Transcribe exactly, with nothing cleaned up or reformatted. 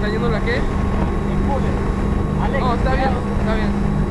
¿Está yendo la qué? Alex, Oh, está bien, está bien.